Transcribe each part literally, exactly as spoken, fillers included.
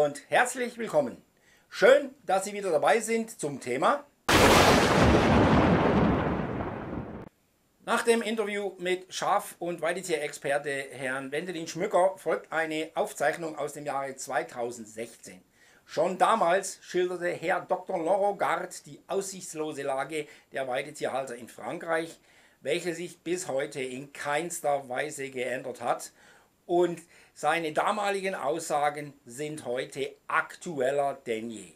und herzlich willkommen. Schön, dass Sie wieder dabei sind zum Thema. Nach dem Interview mit Schaf- und Weidetierexperte Herrn Wendelin Schmücker folgt eine Aufzeichnung aus dem Jahre zweitausendsechzehn. Schon damals schilderte Herr Doktor Laurent Gard die aussichtslose Lage der Weidetierhalter in Frankreich, welche sich bis heute in keinster Weise geändert hat, und seine damaligen Aussagen sind heute aktueller denn je.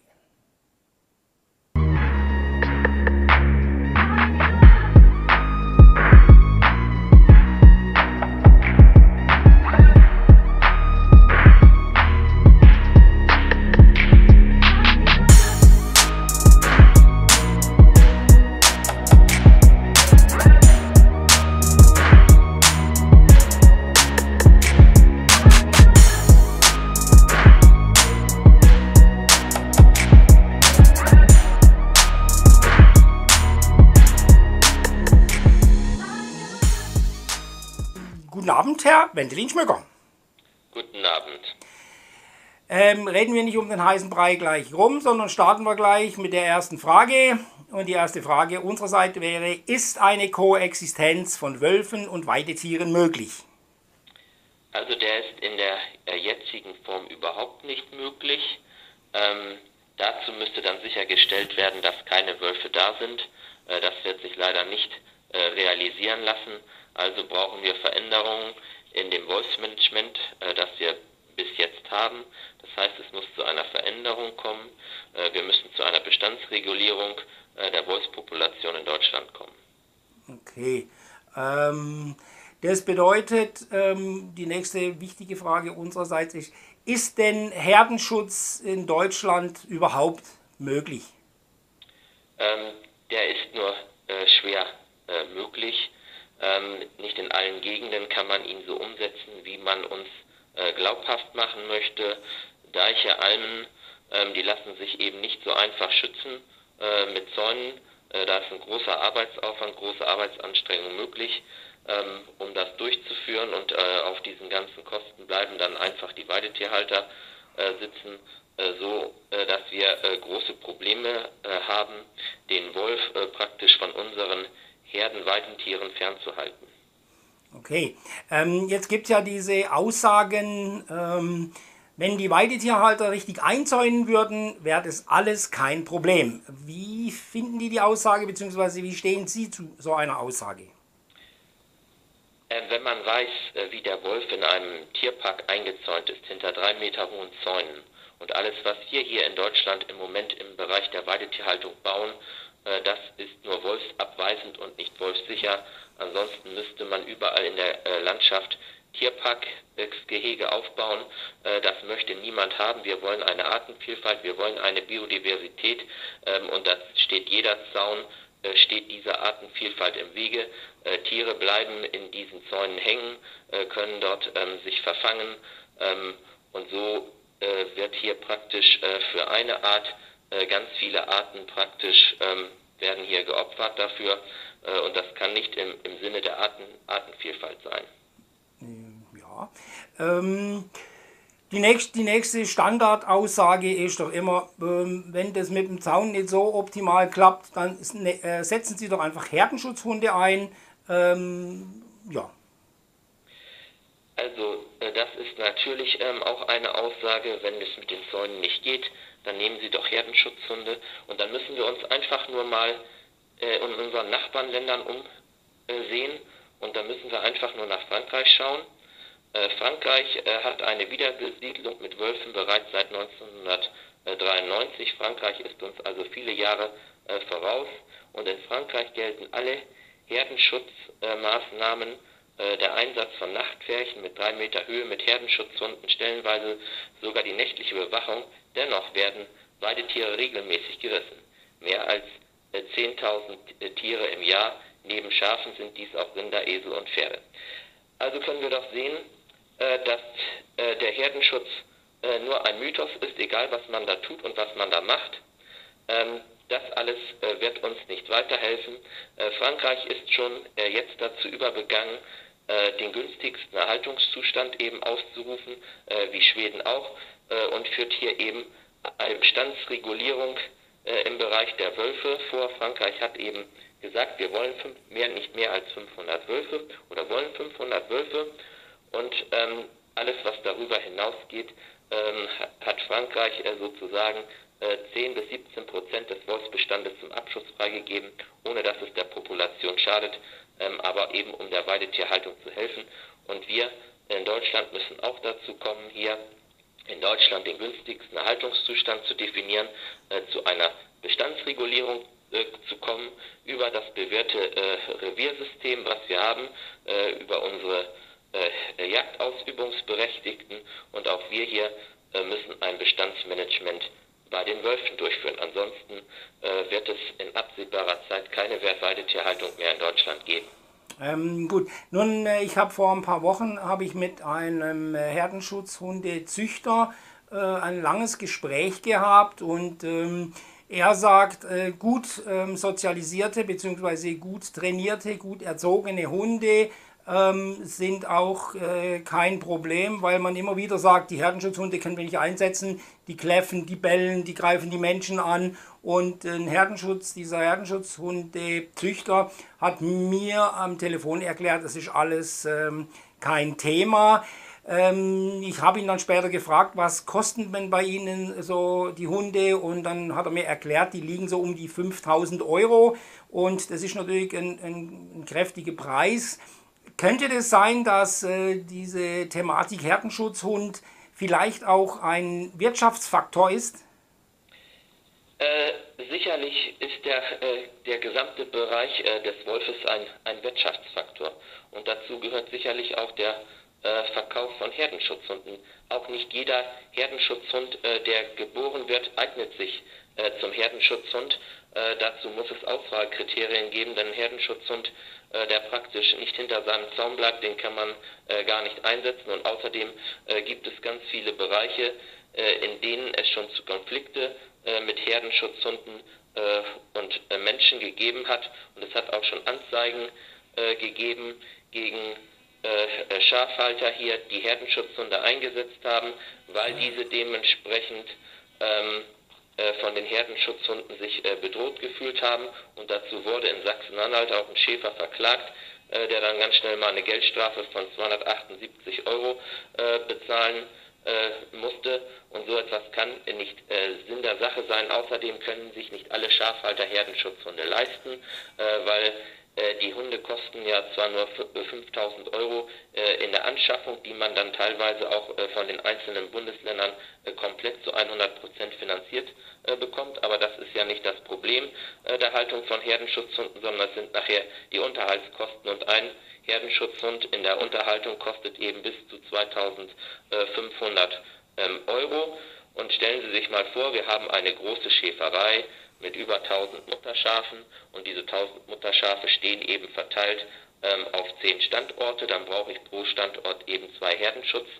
Guten Abend, Herr Wendelin Schmücker. Guten Abend. Ähm, reden wir nicht um den heißen Brei gleich rum, sondern starten wir gleich mit der ersten Frage. Und die erste Frage unserer Seite wäre, ist eine Koexistenz von Wölfen und Weidetieren möglich? Also der ist in der äh, jetzigen Form überhaupt nicht möglich. Ähm, dazu müsste dann sichergestellt werden, dass keine Wölfe da sind. Äh, das wird sich leider nicht äh, realisieren lassen. Also brauchen wir Veränderungen in dem Wolfsmanagement, äh, das wir bis jetzt haben. Das heißt, es muss zu einer Veränderung kommen. Äh, wir müssen zu einer Bestandsregulierung äh, der Wolfspopulation in Deutschland kommen. Okay. Ähm, das bedeutet, ähm, die nächste wichtige Frage unsererseits ist, ist denn Herdenschutz in Deutschland überhaupt möglich? Ähm, der ist nur äh, schwer äh, möglich. Ähm, nicht in allen Gegenden kann man ihn so umsetzen, wie man uns äh, glaubhaft machen möchte. Deiche, Almen, ähm, die lassen sich eben nicht so einfach schützen äh, mit Zäunen. Äh, da ist ein großer Arbeitsaufwand, große Arbeitsanstrengung möglich, ähm, um das durchzuführen, und äh, auf diesen ganzen Kosten bleiben dann einfach die Weidetierhalter äh, sitzen, äh, so äh, dass wir äh, große Probleme äh, haben, den Wolf äh, praktisch von unseren Herdenweidentieren fernzuhalten. Okay, ähm, jetzt gibt es ja diese Aussagen, ähm, wenn die Weidetierhalter richtig einzäunen würden, wäre das alles kein Problem. Wie finden die die Aussage, beziehungsweise wie stehen Sie zu so einer Aussage? Äh, wenn man weiß, äh, wie der Wolf in einem Tierpark eingezäunt ist, hinter drei Meter hohen Zäunen, und alles, was wir hier in Deutschland im Moment im Bereich der Weidetierhaltung bauen, äh, das ist nur wolfsabweisend und nicht wolfssicher. Ansonsten müsste man überall in der äh, Landschaft Tierparkgehege aufbauen. Äh, das möchte niemand haben. Wir wollen eine Artenvielfalt, wir wollen eine Biodiversität, ähm, und da steht jeder Zaun, äh, steht dieser Artenvielfalt im Wege. Äh, Tiere bleiben in diesen Zäunen hängen, äh, können dort ähm, sich verfangen, ähm, und so äh, wird hier praktisch äh, für eine Art äh, ganz viele Arten praktisch ähm, werden hier geopfert dafür, äh, und das kann nicht im, im Sinne der Arten, Artenvielfalt sein. Ja. Ähm, die, nächste, die nächste Standardaussage ist doch immer, ähm, wenn das mit dem Zaun nicht so optimal klappt, dann ist, ne, äh, setzen Sie doch einfach Herdenschutzhunde ein. Ähm, ja. Also äh, das ist natürlich ähm, auch eine Aussage, wenn es mit den Zäunen nicht geht, dann nehmen Sie doch Herdenschutzhunde, und dann müssen wir uns einfach nur mal äh, in unseren Nachbarländern umsehen, und dann müssen wir einfach nur nach Frankreich schauen. Äh, Frankreich äh, hat eine Wiederbesiedlung mit Wölfen bereits seit neunzehnhundertdreiundneunzig. Frankreich ist uns also viele Jahre äh, voraus, und in Frankreich gelten alle Herdenschutzmaßnahmen, äh, der Einsatz von Nachtpferchen mit drei Meter Höhe, mit Herdenschutzhunden, stellenweise sogar die nächtliche Überwachung. Dennoch werden Weidetiere regelmäßig gerissen. Mehr als äh, zehntausend äh, Tiere im Jahr, neben Schafen sind dies auch Rinder, Esel und Pferde. Also können wir doch sehen, äh, dass äh, der Herdenschutz äh, nur ein Mythos ist, egal was man da tut und was man da macht. Ähm, das alles äh, wird uns nicht weiterhelfen. Äh, Frankreich ist schon äh, jetzt dazu übergegangen, äh, den günstigsten Erhaltungszustand eben auszurufen, äh, wie Schweden auch. und führt hier eben eine Bestandsregulierung im Bereich der Wölfe vor. Frankreich hat eben gesagt, wir wollen fünf, mehr, nicht mehr als fünfhundert Wölfe oder wollen fünfhundert Wölfe, und ähm, alles, was darüber hinausgeht, ähm, hat Frankreich äh, sozusagen äh, zehn bis siebzehn Prozent des Wolfsbestandes zum Abschuss freigegeben, ohne dass es der Population schadet, ähm, aber eben um der Weidetierhaltung zu helfen. Und wir in Deutschland müssen auch dazu kommen, hier in Deutschland den günstigsten Haltungszustand zu definieren, äh, zu einer Bestandsregulierung äh, zu kommen, über das bewährte äh, Reviersystem, was wir haben, äh, über unsere äh, Jagdausübungsberechtigten, und auch wir hier äh, müssen ein Bestandsmanagement bei den Wölfen durchführen. Ansonsten äh, wird es in absehbarer Zeit keine Weidetierhaltung mehr in Deutschland geben. Ähm, gut, nun, äh, ich habe vor ein paar Wochen habe ich mit einem äh, Herdenschutzhundezüchter äh, ein langes Gespräch gehabt, und ähm, er sagt, äh, gut ähm, sozialisierte bzw. gut trainierte, gut erzogene Hunde ähm, sind auch äh, kein Problem, weil man immer wieder sagt, die Herdenschutzhunde können wir nicht einsetzen, die kläffen, die bellen, die greifen die Menschen an, und ein Herdenschutz, dieser Herdenschutzhundezüchter hat mir am Telefon erklärt, das ist alles ähm, kein Thema. Ähm, ich habe ihn dann später gefragt, was kosten denn bei Ihnen so die Hunde, und dann hat er mir erklärt, die liegen so um die fünftausend Euro, und das ist natürlich ein, ein, ein kräftiger Preis. Könnte es sein, dass äh, diese Thematik Herdenschutzhund vielleicht auch ein Wirtschaftsfaktor ist? Äh, sicherlich ist der, äh, der gesamte Bereich äh, des Wolfes ein, ein Wirtschaftsfaktor, und dazu gehört sicherlich auch der äh, Verkauf von Herdenschutzhunden. Auch nicht jeder Herdenschutzhund, äh, der geboren wird, eignet sich äh, zum Herdenschutzhund. Äh, dazu muss es Auswahlkriterien geben, denn ein Herdenschutzhund, äh, der praktisch nicht hinter seinem Zaun bleibt, den kann man äh, gar nicht einsetzen, und außerdem äh, gibt es ganz viele Bereiche, äh, in denen es schon zu Konflikte äh, mit Herdenschutzhunden äh, und äh, Menschen gegeben hat, und es hat auch schon Anzeigen äh, gegeben gegen äh, Schafhalter hier, die Herdenschutzhunde eingesetzt haben, weil diese dementsprechend ähm, von den Herdenschutzhunden sich äh, bedroht gefühlt haben, und dazu wurde in Sachsen-Anhalt auch ein Schäfer verklagt, äh, der dann ganz schnell mal eine Geldstrafe von zweihundertachtundsiebzig Euro äh, bezahlen äh, musste, und so etwas kann nicht äh, Sinn der Sache sein. Außerdem können sich nicht alle Schafhalter Herdenschutzhunde leisten, äh, weil äh, die Hunde kosten ja zwar nur fünftausend Euro äh, in der Anschaffung, die man dann teilweise auch äh, von den einzelnen Bundesländern äh, komplett zu hundert Prozent finanziert äh, bekommt, aber das ist ja nicht das Problem äh, der Haltung von Herdenschutzhunden, sondern es sind nachher die Unterhaltskosten, und ein Herdenschutzhund in der Unterhaltung kostet eben bis zu zweitausendfünfhundert ähm, Euro. Und stellen Sie sich mal vor, wir haben eine große Schäferei mit über tausend Mutterschafen, und diese tausend Mutterschafe stehen eben verteilt ähm, auf zehn Standorte. Dann brauche ich pro Standort eben zwei Herdenschutzhunde,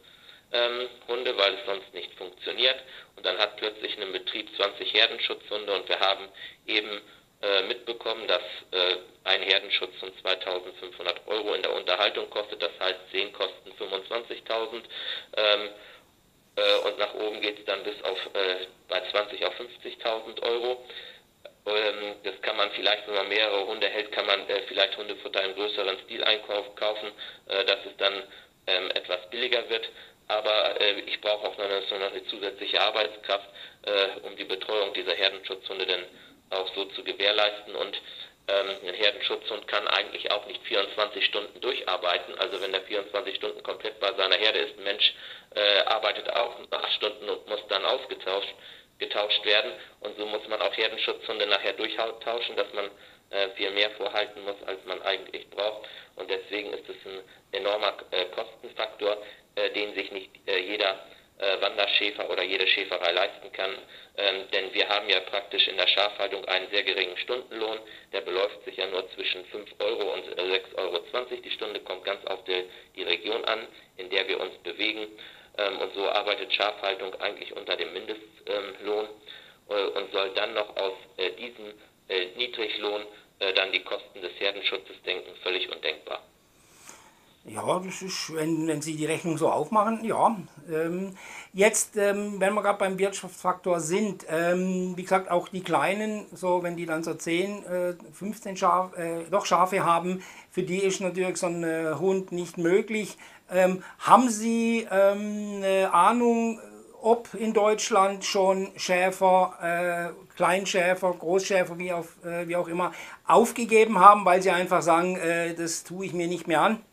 ähm, weil es sonst nicht funktioniert, und dann hat plötzlich ein Betrieb zwanzig Herdenschutzhunde, und wir haben eben äh, mitbekommen, dass äh, ein Herdenschutzhund zweitausendfünfhundert Euro in der Unterhaltung kostet, das heißt zehn kosten fünfundzwanzigtausend, ähm, äh, und nach oben geht es dann bis auf äh, bei zwanzig auf fünfzigtausend Euro. Ähm, das kann man vielleicht, wenn man mehrere Hunde hält, kann man äh, vielleicht Hundefutter im größeren Stil einkaufen, äh, dass es dann ähm, etwas billiger wird. Aber äh, ich brauche auch noch eine, so eine zusätzliche Arbeitskraft, äh, um die Betreuung dieser Herdenschutzhunde dann auch so zu gewährleisten. Und ähm, ein Herdenschutzhund kann eigentlich auch nicht vierundzwanzig Stunden durcharbeiten. Also wenn er vierundzwanzig Stunden komplett bei seiner Herde ist, ein Mensch äh, arbeitet auch acht Stunden und muss dann ausgetauscht getauscht werden. Und so muss man auch Herdenschutzhunde nachher durchtauschen, dass man äh, viel mehr vorhalten muss, als man eigentlich braucht. Und deswegen ist es ein enormer äh, Kostenfaktor, äh, den sich nicht äh, jeder äh, Wanderschäfer oder jede Schäferei leisten kann. Ähm, denn wir haben ja praktisch in der Schafhaltung einen sehr geringen Stundenlohn. Der beläuft sich ja nur zwischen fünf Euro und äh, sechs Euro zwanzig die Stunde, kommt ganz auf die, die Region an, in der wir uns bewegen. Ähm, und so arbeitet Schafhaltung eigentlich unter dem Mindestlohn äh, und soll dann noch aus äh, diesem äh, Niedriglohn äh, dann die Kosten des Herdenschutzes denken, völlig undenkbar. Ja, das ist, wenn, wenn Sie die Rechnung so aufmachen, ja. Ähm, jetzt, ähm, wenn wir gerade beim Wirtschaftsfaktor sind, ähm, wie gesagt, auch die Kleinen, so wenn die dann so zehn, äh, fünfzehn Schaf, äh, doch Schafe haben, für die ist natürlich so ein äh, Hund nicht möglich. Ähm, haben Sie ähm, eine Ahnung, ob in Deutschland schon Schäfer, äh, Kleinschäfer, Großschäfer, wie, auf, äh, wie auch immer, aufgegeben haben, weil sie einfach sagen, äh, das tue ich mir nicht mehr an?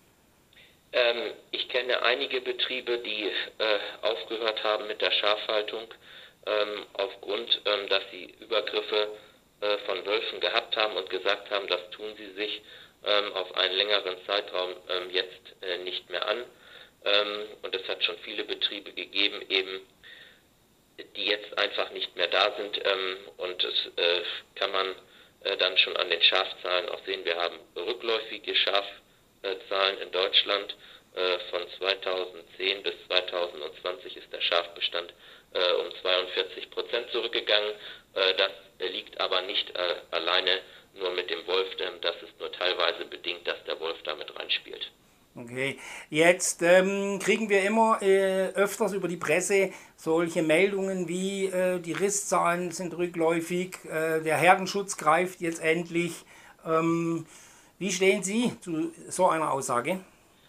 Ähm, ich kenne einige Betriebe, die äh, aufgehört haben mit der Schafhaltung, ähm, aufgrund, ähm, dass sie Übergriffe äh, von Wölfen gehabt haben und gesagt haben, das tun sie sich ähm, auf einen längeren Zeitraum ähm, jetzt äh, nicht mehr an. Ähm, und es hat schon viele Betriebe gegeben, eben die jetzt einfach nicht mehr da sind. Ähm, und das äh, kann man äh, dann schon an den Schafzahlen auch sehen. Wir haben rückläufige Schafzahlen in Deutschland. Äh, von zweitausendzehn bis zweitausendzwanzig ist der Schafbestand äh, um zweiundvierzig Prozent zurückgegangen. Äh, das liegt aber nicht äh, alleine nur mit dem Wolf, denn das ist nur teilweise bedingt, dass der Wolf damit reinspielt. Okay, jetzt ähm, kriegen wir immer äh, öfters über die Presse solche Meldungen wie äh, die Risszahlen sind rückläufig, äh, der Herdenschutz greift jetzt endlich. Ähm, wie stehen Sie zu so einer Aussage?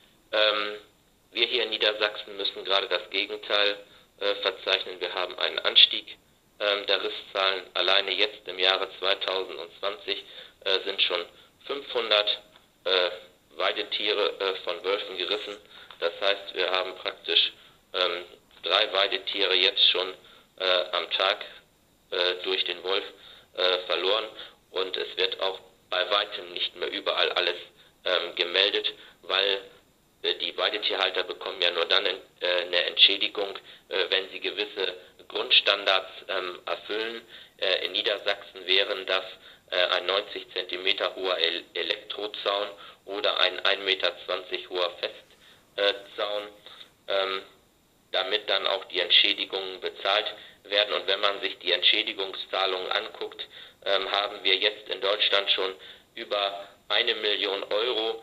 Ähm, Wir hier in Niedersachsen müssen gerade das Gegenteil äh, verzeichnen. Wir haben einen Anstieg ähm, der Risszahlen. Alleine jetzt im Jahre zweitausendzwanzig äh, sind schon fünfhundert äh, Weidetiere äh, von Wölfen gerissen. Das heißt, wir haben praktisch ähm, drei Weidetiere jetzt schon äh, am Tag äh, durch den Wolf äh, verloren, und es wird auch bei weitem nicht mehr überall alles ähm, gemeldet, weil äh, die Weidetierhalter bekommen ja nur dann äh, eine Entschädigung, äh, wenn sie gewisse Grundstandards ähm, erfüllen. Äh, in Niedersachsen wären das äh, ein neunzig Zentimeter hoher El Elektrozaun oder ein ein Meter zwanzig hoher Festzaun, ähm, damit dann auch die Entschädigungen bezahlt werden. Und wenn man sich die Entschädigungszahlungen anguckt, ähm, haben wir jetzt in Deutschland schon über eine Million Euro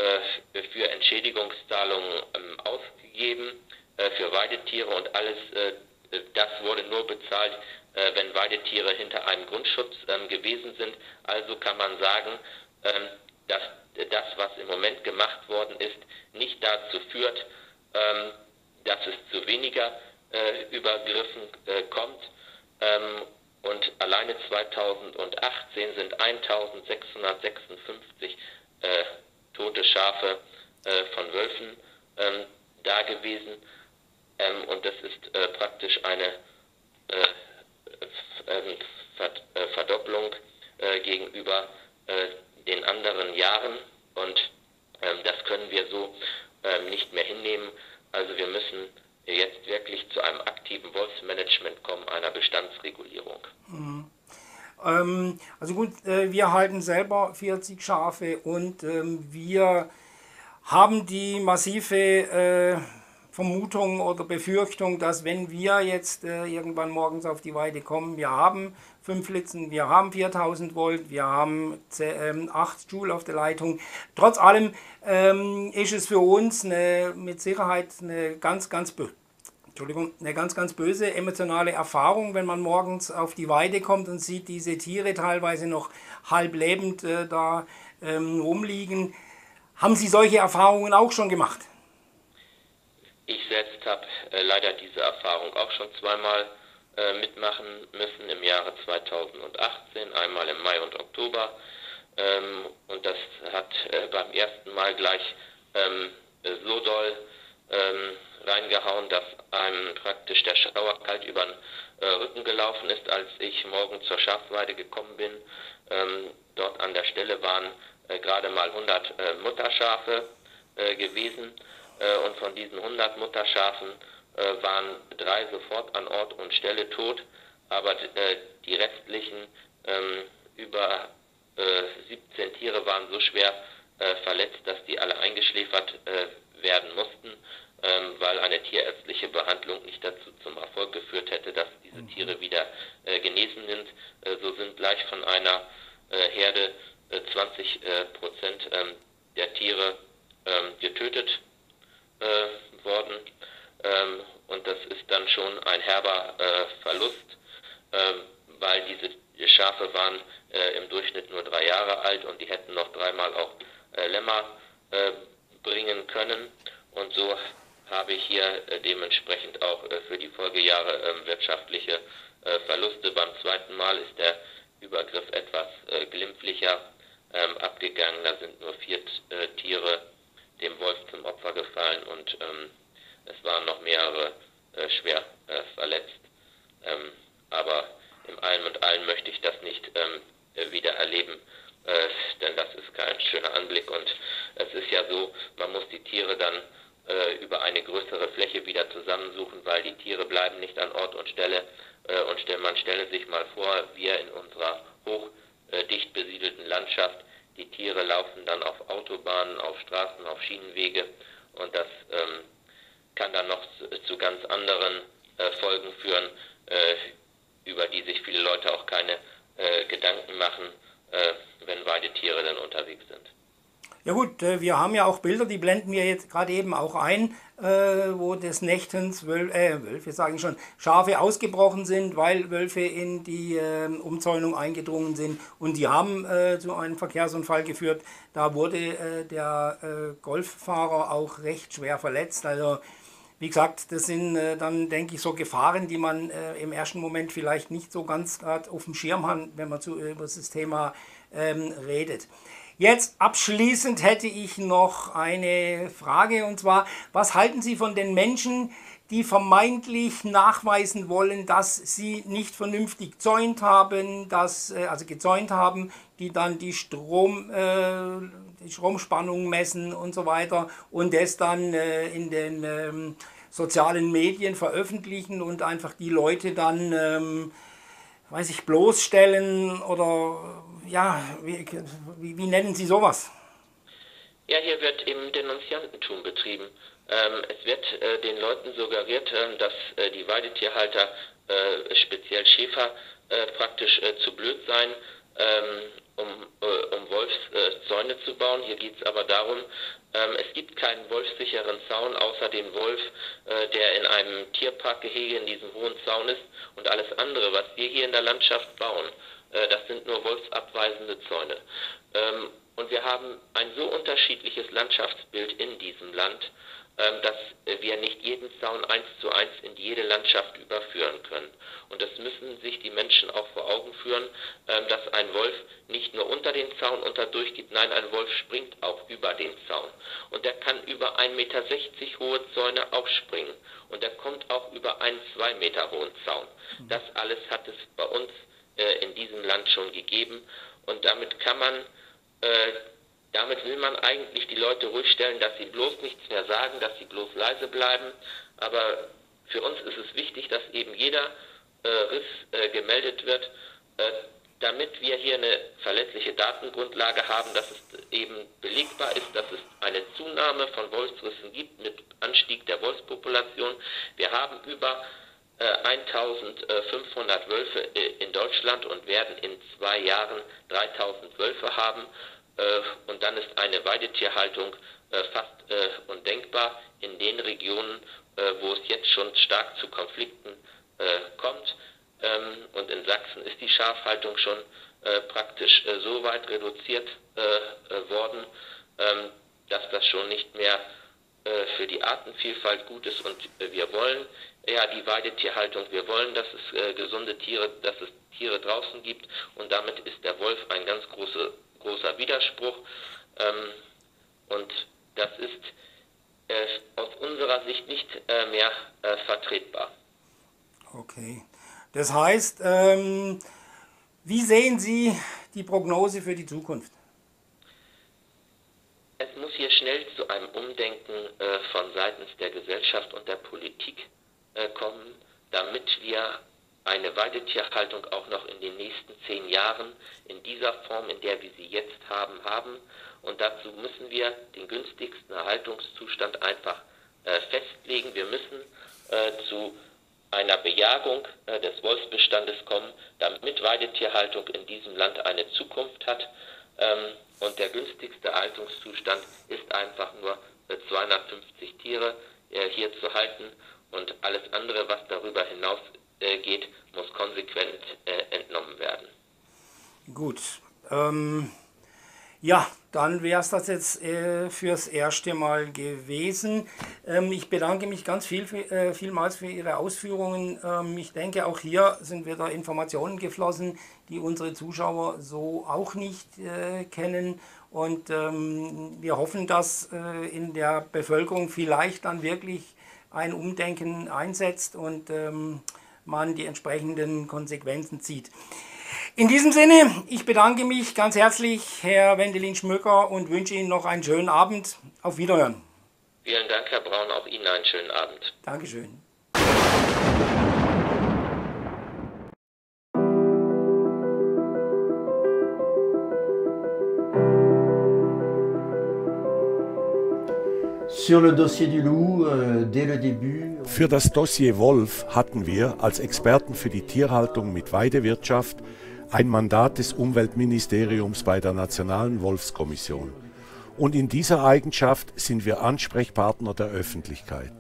äh, für Entschädigungszahlungen ähm, ausgegeben, äh, für Weidetiere, und alles äh, das wurde nur bezahlt, äh, wenn Weidetiere hinter einem Grundschutz ähm, gewesen sind. Also kann man sagen, ähm, dass das, was im Moment gemacht worden ist, nicht dazu führt, ähm, dass es zu weniger äh, Übergriffen äh, kommt. Ähm, und alleine zweitausendachtzehn sind eintausendsechshundertsechsundfünfzig äh, tote Schafe äh, von Wölfen ähm, da gewesen. Ähm, und das ist äh, praktisch eine äh, äh, Verdopplung äh, gegenüber äh, den anderen Jahren. Und ähm, das können wir so ähm, nicht mehr hinnehmen. Also wir müssen jetzt wirklich zu einem aktiven Wolfsmanagement kommen, einer Bestandsregulierung. Ähm, also gut, äh, wir halten selber vierzig Schafe und ähm, wir haben die massive äh, Vermutung oder Befürchtung, dass wenn wir jetzt äh, irgendwann morgens auf die Weide kommen, wir haben fünf Litzen, wir haben viertausend Volt, wir haben ähm, acht Joule auf der Leitung. Trotz allem ähm, ist es für uns eine, mit Sicherheit eine ganz, ganz Entschuldigung, eine ganz, ganz böse emotionale Erfahrung, wenn man morgens auf die Weide kommt und sieht diese Tiere teilweise noch halb lebend äh, da ähm, rumliegen. Haben Sie solche Erfahrungen auch schon gemacht? Ich selbst habe äh, leider diese Erfahrung auch schon zweimal äh, mitmachen müssen, im Jahre zweitausendachtzehn, einmal im Mai und Oktober. Ähm, und das hat äh, beim ersten Mal gleich ähm, so doll ähm, reingehauen, dass einem praktisch der Schauer kalt über den äh, Rücken gelaufen ist, als ich morgen zur Schafweide gekommen bin. Ähm, dort an der Stelle waren äh, gerade mal hundert äh, Mutterschafe äh, gewesen, äh, und von diesen hundert Mutterschafen äh, waren drei sofort an Ort und Stelle tot, aber äh, die restlichen ähm, über äh, siebzehn Tiere waren so schwer äh, verletzt, dass die alle eingeschläfert äh, werden mussten, ähm, weil eine tierärztliche Behandlung nicht dazu zum Erfolg geführt hätte, dass diese Tiere wieder äh, genesen sind. Äh, so sind gleich von einer äh, Herde äh, zwanzig Prozent ähm, der Tiere ähm, getötet äh, worden. Ähm, und das ist dann schon ein herber äh, Verlust, äh, weil diese Schafe waren äh, im Durchschnitt nur drei Jahre alt und die hätten noch dreimal auch äh, Lämmer äh, bringen können. Und so habe ich hier äh, dementsprechend auch äh, für die Folgejahre äh, wirtschaftliche äh, Verluste. Beim zweiten Mal ist der Übergriff etwas äh, glimpflicher ähm, abgegangen. Da sind nur vier äh, Tiere dem Wolf zum Opfer gefallen und ähm, es waren noch mehrere äh, schwer äh, verletzt. Ähm, aber in allem und allem möchte ich das nicht ähm, wieder erleben, äh, denn das ist kein schöner Anblick und es ist ja so, man muss die Tiere dann äh, über eine größere Fläche wieder zusammensuchen, weil die Tiere bleiben nicht an Ort und Stelle äh, und stell, man stelle sich mal vor, wir in unserer hochdicht äh, besiedelten Landschaft, die Tiere laufen dann auf Autobahnen, auf Straßen, auf Schienenwege und das ähm, kann dann noch zu, zu ganz anderen äh, Folgen führen, äh, über die sich viele Leute auch keine äh, Gedanken machen, äh, wenn Weidetiere dann unterwegs sind. Ja gut, äh, wir haben ja auch Bilder, die blenden wir jetzt gerade eben auch ein, äh, wo des Nächtens Wölfe, äh, Wölfe sage ich schon, Schafe ausgebrochen sind, weil Wölfe in die äh, Umzäunung eingedrungen sind und die haben äh, zu einem Verkehrsunfall geführt. Da wurde äh, der äh, Golffahrer auch recht schwer verletzt. Also wie gesagt, das sind äh, dann, denke ich, so Gefahren, die man äh, im ersten Moment vielleicht nicht so ganz gerade auf dem Schirm hat, wenn man zu, über das Thema ähm, redet. Jetzt abschließend hätte ich noch eine Frage und zwar, was halten Sie von den Menschen, die vermeintlich nachweisen wollen, dass sie nicht vernünftig zäunt haben, dass, äh, also gezäunt haben, die dann die, Strom, äh, die Stromspannung messen und so weiter und das dann äh, in den ähm, sozialen Medien veröffentlichen und einfach die Leute dann, ähm, weiß ich, bloßstellen oder ja, wie, wie, wie nennen Sie sowas? Ja, hier wird eben Denunziantentum betrieben. Ähm, es wird äh, den Leuten suggeriert, äh, dass äh, die Weidetierhalter, äh, speziell Schäfer, äh, praktisch äh, zu blöd seien, ähm, um, äh, um Wolfszäune zu bauen. Hier geht es aber darum, ähm, es gibt keinen wolfssicheren Zaun außer den Wolf, äh, der in einem Tierparkgehege in diesem hohen Zaun ist und alles andere, was wir hier in der Landschaft bauen, äh, das sind nur wolfsabweisende Zäune. Ähm, und wir haben ein so unterschiedliches Landschaftsbild in diesem Land, ähm, dass wir nicht jeden Zaun eins zu eins in jede Landschaft überführen können. Und das müssen sich die Menschen auch vor Augen führen, ähm, dass ein Wolf nicht nur unter den Zaun unter durchgeht, nein, ein Wolf springt auch über den Zaun. Und der kann über ein Meter sechzig hohe Zäune auch springen. Und der kommt auch über einen zwei Meter hohen Zaun. Das alles hat es bei uns äh, in diesem Land schon gegeben. Und damit kann man Äh, damit will man eigentlich die Leute ruhig stellen, dass sie bloß nichts mehr sagen, dass sie bloß leise bleiben. Aber für uns ist es wichtig, dass eben jeder äh, Riss äh, gemeldet wird, äh, damit wir hier eine verlässliche Datengrundlage haben, dass es eben belegbar ist, dass es eine Zunahme von Wolfsrissen gibt mit Anstieg der Wolfspopulation. Wir haben über äh, eintausendfünfhundert Wölfe äh, in Deutschland und werden in zwei Jahren dreitausend Wölfe haben. Äh, und dann ist eine Weidetierhaltung äh, fast äh, undenkbar in den Regionen, äh, wo es jetzt schon stark zu Konflikten äh, kommt. Ähm, und in Sachsen ist die Schafhaltung schon äh, praktisch äh, so weit reduziert äh, worden, ähm, dass das schon nicht mehr äh, für die Artenvielfalt gut ist. Und äh, wir wollen ja die Weidetierhaltung, wir wollen, dass es äh, gesunde Tiere, dass es Tiere draußen gibt. Und damit ist der Wolf ein ganz große, großer Widerspruch. Ähm, und das ist äh, aus unserer Sicht nicht äh, mehr äh, vertretbar. Okay. Das heißt, ähm, wie sehen Sie die Prognose für die Zukunft? Es muss hier schnell zu einem Umdenken äh, von seitens der Gesellschaft und der Politik äh, kommen, damit wir eine Weidetierhaltung auch noch in den nächsten zehn Jahren in dieser Form, in der wir sie jetzt haben, haben. Und dazu müssen wir den günstigsten Erhaltungszustand einfach äh, festlegen. Wir müssen äh, zu einer Bejagung äh, des Wolfsbestandes kommen, damit Weidetierhaltung in diesem Land eine Zukunft hat. Ähm, Und der günstigste Haltungszustand ist einfach nur zweihundertfünfzig Tiere äh, hier zu halten, und alles andere, was darüber hinaus äh, geht, muss konsequent äh, entnommen werden. Gut. Ähm, ja, dann wäre es das jetzt äh, fürs erste Mal gewesen. Ähm, ich bedanke mich ganz viel, äh, vielmals für Ihre Ausführungen. Ähm, ich denke, auch hier sind wieder Informationen geflossen, die unsere Zuschauer so auch nicht äh, kennen. Und ähm, wir hoffen, dass äh, in der Bevölkerung vielleicht dann wirklich ein Umdenken einsetzt und ähm, man die entsprechenden Konsequenzen zieht. In diesem Sinne, ich bedanke mich ganz herzlich, Herr Wendelin Schmöcker, und wünsche Ihnen noch einen schönen Abend. Auf Wiederhören. Vielen Dank, Herr Braun, auch Ihnen einen schönen Abend. Dankeschön. Für das Dossier Wolf hatten wir als Experten für die Tierhaltung mit Weidewirtschaft ein Mandat des Umweltministeriums bei der Nationalen Wolfskommission. Und in dieser Eigenschaft sind wir Ansprechpartner der Öffentlichkeit.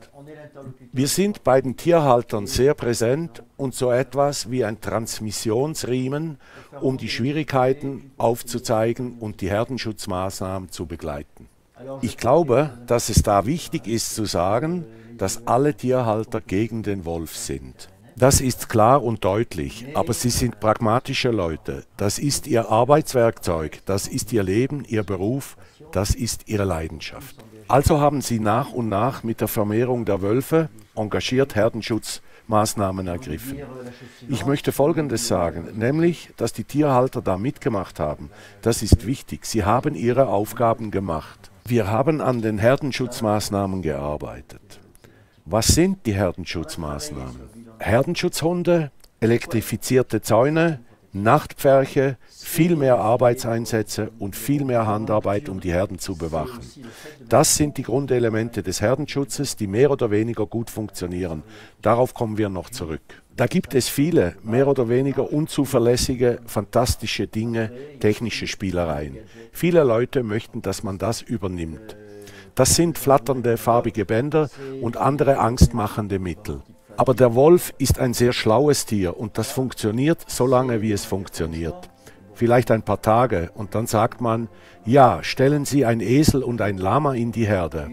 Wir sind bei den Tierhaltern sehr präsent und so etwas wie ein Transmissionsriemen, um die Schwierigkeiten aufzuzeigen und die Herdenschutzmaßnahmen zu begleiten. Ich glaube, dass es da wichtig ist zu sagen, dass alle Tierhalter gegen den Wolf sind. Das ist klar und deutlich, aber sie sind pragmatische Leute. Das ist ihr Arbeitswerkzeug, das ist ihr Leben, ihr Beruf, das ist ihre Leidenschaft. Also haben sie nach und nach mit der Vermehrung der Wölfe engagiert Herdenschutzmaßnahmen ergriffen. Ich möchte Folgendes sagen, nämlich, dass die Tierhalter da mitgemacht haben. Das ist wichtig, sie haben ihre Aufgaben gemacht. Wir haben an den Herdenschutzmaßnahmen gearbeitet. Was sind die Herdenschutzmaßnahmen? Herdenschutzhunde, elektrifizierte Zäune, Nachtpferche, viel mehr Arbeitseinsätze und viel mehr Handarbeit, um die Herden zu bewachen. Das sind die Grundelemente des Herdenschutzes, die mehr oder weniger gut funktionieren. Darauf kommen wir noch zurück. Da gibt es viele, mehr oder weniger unzuverlässige, fantastische Dinge, technische Spielereien. Viele Leute möchten, dass man das übernimmt. Das sind flatternde, farbige Bänder und andere angstmachende Mittel. Aber der Wolf ist ein sehr schlaues Tier und das funktioniert so lange, wie es funktioniert. Vielleicht ein paar Tage und dann sagt man, ja, stellen Sie ein Esel und ein Lama in die Herde.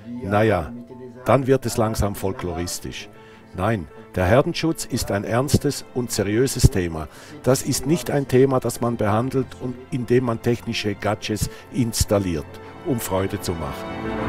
Naja, dann wird es langsam folkloristisch. Nein, der Herdenschutz ist ein ernstes und seriöses Thema. Das ist nicht ein Thema, das man behandelt und indem man technische Gadgets installiert, um Freude zu machen.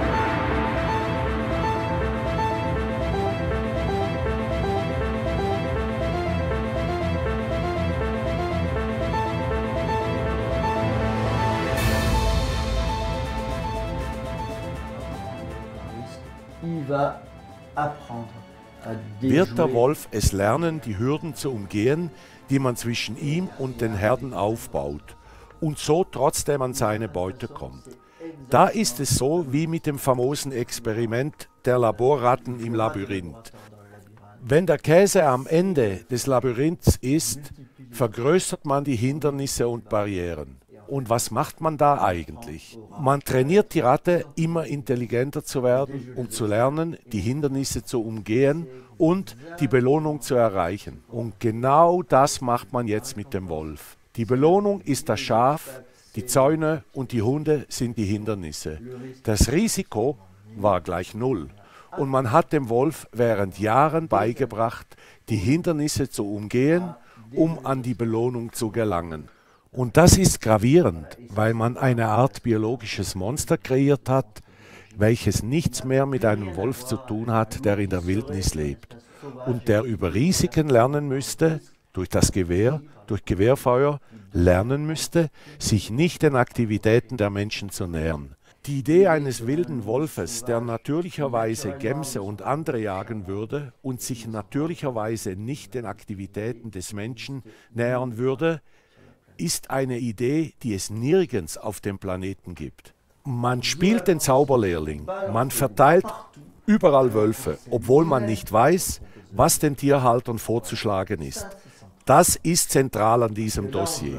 Wird der Wolf es lernen, die Hürden zu umgehen, die man zwischen ihm und den Herden aufbaut, und so trotzdem an seine Beute kommt. Da ist es so wie mit dem famosen Experiment der Laborratten im Labyrinth. Wenn der Käse am Ende des Labyrinths ist, vergrößert man die Hindernisse und Barrieren. Und was macht man da eigentlich? Man trainiert die Ratte, immer intelligenter zu werden, um zu lernen, die Hindernisse zu umgehen und die Belohnung zu erreichen. Und genau das macht man jetzt mit dem Wolf. Die Belohnung ist das Schaf, die Zäune und die Hunde sind die Hindernisse. Das Risiko war gleich null. Und man hat dem Wolf während Jahren beigebracht, die Hindernisse zu umgehen, um an die Belohnung zu gelangen. Und das ist gravierend, weil man eine Art biologisches Monster kreiert hat, welches nichts mehr mit einem Wolf zu tun hat, der in der Wildnis lebt und der über Risiken lernen müsste, durch das Gewehr, durch Gewehrfeuer, lernen müsste, sich nicht den Aktivitäten der Menschen zu nähern. Die Idee eines wilden Wolfes, der natürlicherweise Gämse und andere jagen würde und sich natürlicherweise nicht den Aktivitäten des Menschen nähern würde, ist eine Idee, die es nirgends auf dem Planeten gibt. Man spielt den Zauberlehrling, man verteilt überall Wölfe, obwohl man nicht weiß, was den Tierhaltern vorzuschlagen ist. Das ist zentral an diesem Dossier.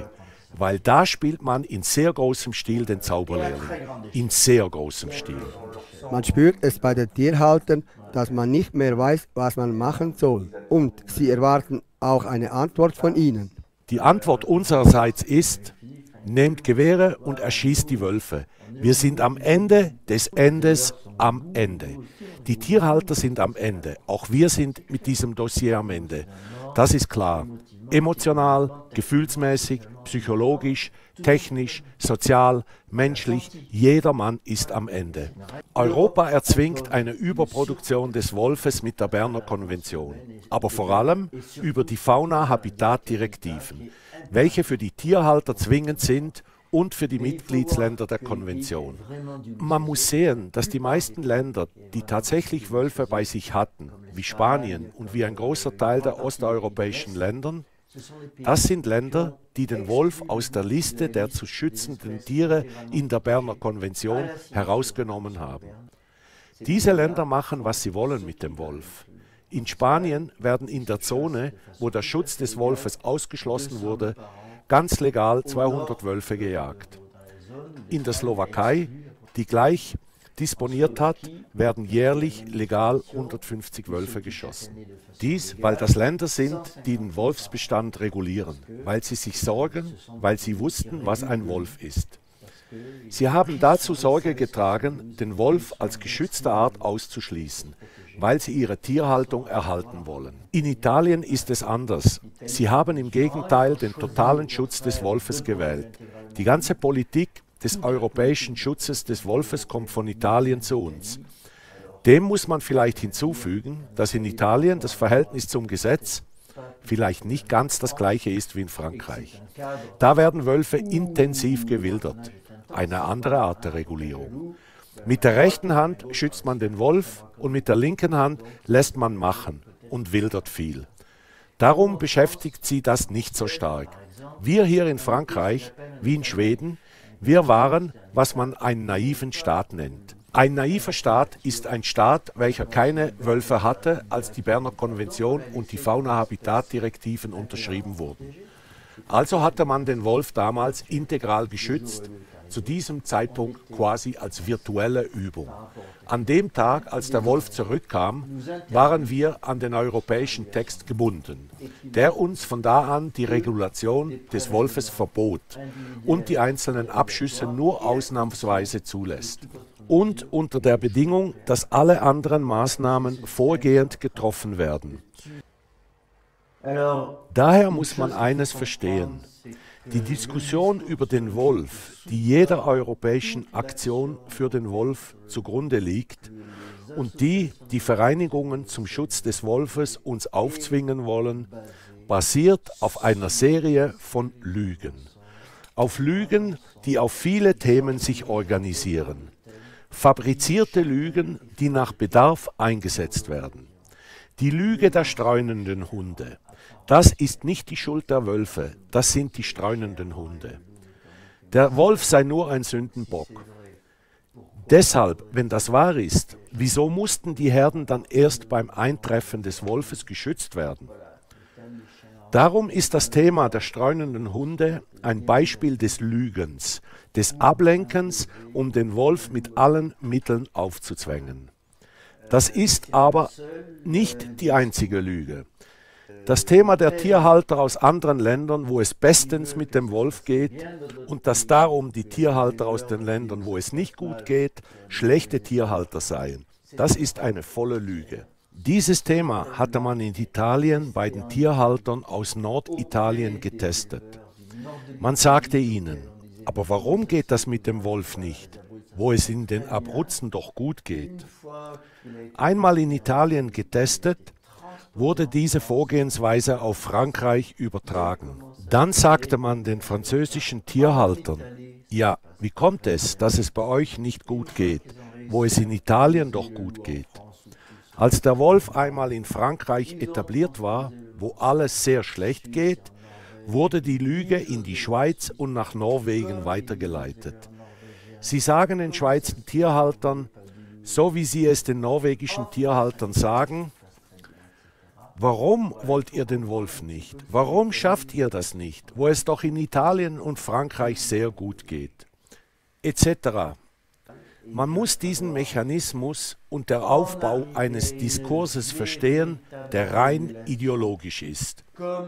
weil da spielt man in sehr großem Stil den Zauberlehrling. In sehr großem Stil. Man spürt es bei den Tierhaltern, dass man nicht mehr weiß, was man machen soll. Und sie erwarten auch eine Antwort von ihnen. Die Antwort unsererseits ist: Nehmt Gewehre und erschießt die Wölfe. Wir sind am Ende des Endes am Ende. Die Tierhalter sind am Ende. Auch wir sind mit diesem Dossier am Ende. Das ist klar. Emotional, gefühlsmäßig, psychologisch, technisch, sozial, menschlich, jeder Mann ist am Ende. Europa erzwingt eine Überproduktion des Wolfes mit der Berner Konvention, aber vor allem über die Fauna-Habitat-Direktiven, welche für die Tierhalter zwingend sind und für die Mitgliedsländer der Konvention. Man muss sehen, dass die meisten Länder, die tatsächlich Wölfe bei sich hatten, wie Spanien und wie ein großer Teil der osteuropäischen Länder, das sind Länder, die den Wolf aus der Liste der zu schützenden Tiere in der Berner Konvention herausgenommen haben. Diese Länder machen, was sie wollen mit dem Wolf. In Spanien werden in der Zone, wo der Schutz des Wolfes ausgeschlossen wurde, ganz legal zweihundert Wölfe gejagt. In der Slowakei, die gleich disponiert hat, werden jährlich legal hundertfünfzig Wölfe geschossen. Dies, weil das Länder sind, die den Wolfsbestand regulieren, weil sie sich sorgen, weil sie wussten, was ein Wolf ist. Sie haben dazu Sorge getragen, den Wolf als geschützte Art auszuschließen, weil sie ihre Tierhaltung erhalten wollen. In Italien ist es anders. Sie haben im Gegenteil den totalen Schutz des Wolfes gewählt. Die ganze Politik des europäischen Schutzes des Wolfes kommt von Italien zu uns. Dem muss man vielleicht hinzufügen, dass in Italien das Verhältnis zum Gesetz vielleicht nicht ganz das gleiche ist wie in Frankreich. Da werden Wölfe intensiv gewildert. Eine andere Art der Regulierung. Mit der rechten Hand schützt man den Wolf und mit der linken Hand lässt man machen und wildert viel. Darum beschäftigt sie das nicht so stark. Wir hier in Frankreich, wie in Schweden, wir waren, was man einen naiven Staat nennt. Ein naiver Staat ist ein Staat, welcher keine Wölfe hatte, als die Berner Konvention und die Fauna-Habitat-Direktiven unterschrieben wurden. Also hatte man den Wolf damals integral geschützt, zu diesem Zeitpunkt quasi als virtuelle Übung. An dem Tag, als der Wolf zurückkam, waren wir an den europäischen Text gebunden, der uns von da an die Regulation des Wolfes verbot und die einzelnen Abschüsse nur ausnahmsweise zulässt. Und unter der Bedingung, dass alle anderen Maßnahmen vorgehend getroffen werden. Daher muss man eines verstehen. Die Diskussion über den Wolf, die jeder europäischen Aktion für den Wolf zugrunde liegt und die die Vereinigungen zum Schutz des Wolfes uns aufzwingen wollen, basiert auf einer Serie von Lügen. Auf Lügen, die auf viele Themen sich organisieren. Fabrizierte Lügen, die nach Bedarf eingesetzt werden. Die Lüge der streunenden Hunde. Das ist nicht die Schuld der Wölfe, das sind die streunenden Hunde. Der Wolf sei nur ein Sündenbock. Deshalb, wenn das wahr ist, wieso mussten die Herden dann erst beim Eintreffen des Wolfes geschützt werden? Darum ist das Thema der streunenden Hunde ein Beispiel des Lügens, des Ablenkens, um den Wolf mit allen Mitteln aufzuzwängen. Das ist aber nicht die einzige Lüge. Das Thema der Tierhalter aus anderen Ländern, wo es bestens mit dem Wolf geht und dass darum die Tierhalter aus den Ländern, wo es nicht gut geht, schlechte Tierhalter seien, das ist eine volle Lüge. Dieses Thema hatte man in Italien bei den Tierhaltern aus Norditalien getestet. Man sagte ihnen, aber warum geht das mit dem Wolf nicht, wo es in den Abruzzen doch gut geht? Einmal in Italien getestet, wurde diese Vorgehensweise auf Frankreich übertragen. Dann sagte man den französischen Tierhaltern, ja, wie kommt es, dass es bei euch nicht gut geht, wo es in Italien doch gut geht? Als der Wolf einmal in Frankreich etabliert war, wo alles sehr schlecht geht, wurde die Lüge in die Schweiz und nach Norwegen weitergeleitet. Sie sagen den Schweizer Tierhaltern, so wie sie es den norwegischen Tierhaltern sagen, Warum wollt ihr den Wolf nicht? Warum schafft ihr das nicht, wo es doch in Italien und Frankreich sehr gut geht? Etc. Man muss diesen Mechanismus und der Aufbau eines Diskurses verstehen, der rein ideologisch ist.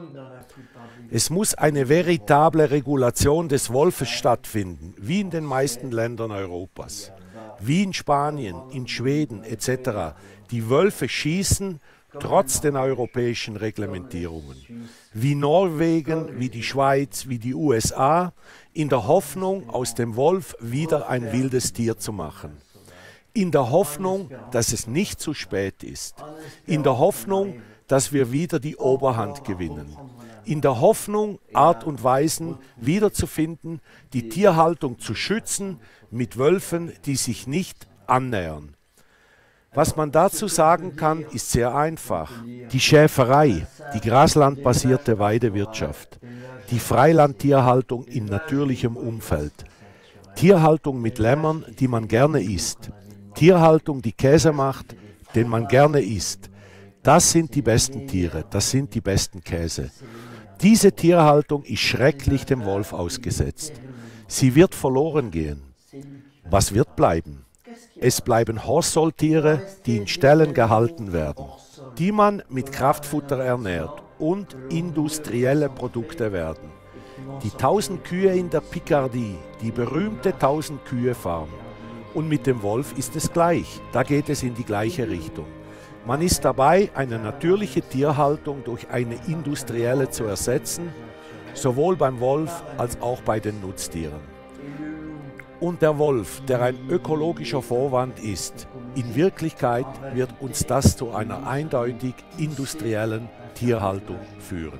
Es muss eine veritable Regulation des Wolfes stattfinden, wie in den meisten Ländern Europas, wie in Spanien, in Schweden et cetera. Die Wölfe schießen trotz den europäischen Reglementierungen, wie Norwegen, wie die Schweiz, wie die U S A, in der Hoffnung, aus dem Wolf wieder ein wildes Tier zu machen. In der Hoffnung, dass es nicht zu spät ist. In der Hoffnung, dass wir wieder die Oberhand gewinnen. In der Hoffnung, Art und Weisen wiederzufinden, die Tierhaltung zu schützen mit Wölfen, die sich nicht annähern. Was man dazu sagen kann, ist sehr einfach. Die Schäferei, die graslandbasierte Weidewirtschaft, die Freilandtierhaltung in natürlichem Umfeld, Tierhaltung mit Lämmern, die man gerne isst, Tierhaltung, die Käse macht, den man gerne isst, das sind die besten Tiere, das sind die besten Käse. Diese Tierhaltung ist schrecklich dem Wolf ausgesetzt. Sie wird verloren gehen. Was wird bleiben? Es bleiben Horstsolltiere, die in Ställen gehalten werden, die man mit Kraftfutter ernährt und industrielle Produkte werden. Die tausend Kühe in der Picardie, die berühmte tausend Kühe Farm. Und mit dem Wolf ist es gleich, da geht es in die gleiche Richtung. Man ist dabei, eine natürliche Tierhaltung durch eine industrielle zu ersetzen, sowohl beim Wolf als auch bei den Nutztieren. Und der Wolf, der ein ökologischer Vorwand ist, in Wirklichkeit wird uns das zu einer eindeutig industriellen Tierhaltung führen.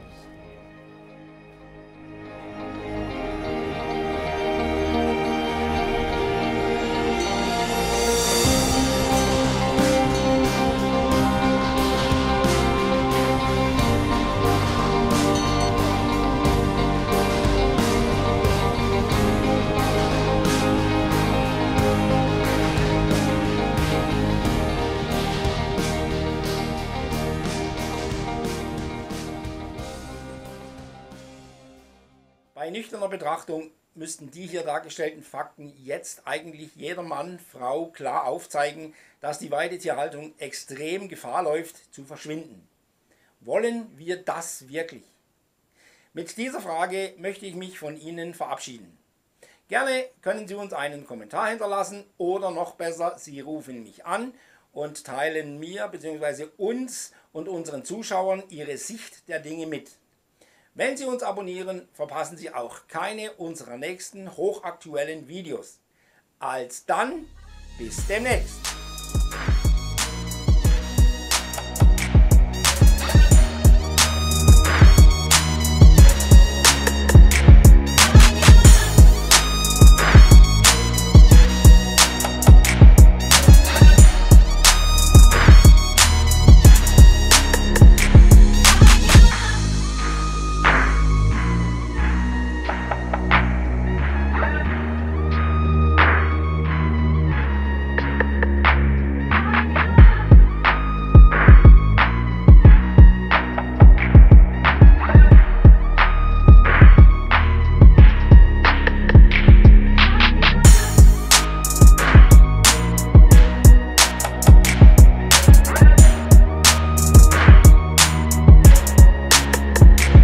Bei nüchterner Betrachtung müssten die hier dargestellten Fakten jetzt eigentlich jeder Mann, Frau klar aufzeigen, dass die Weidetierhaltung extrem Gefahr läuft, zu verschwinden. Wollen wir das wirklich? Mit dieser Frage möchte ich mich von Ihnen verabschieden. Gerne können Sie uns einen Kommentar hinterlassen oder noch besser, Sie rufen mich an und teilen mir bzw. uns und unseren Zuschauern Ihre Sicht der Dinge mit. Wenn Sie uns abonnieren, verpassen Sie auch keine unserer nächsten hochaktuellen Videos. Alsdann, bis demnächst!